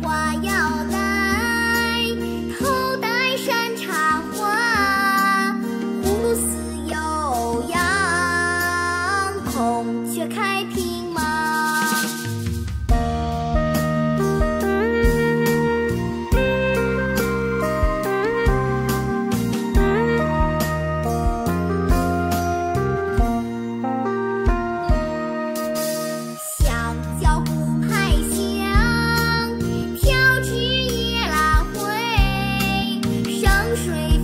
花腰带，头戴山茶花，葫芦丝悠扬，孔雀开屏芒。香蕉不排香，调制野拉灰，生水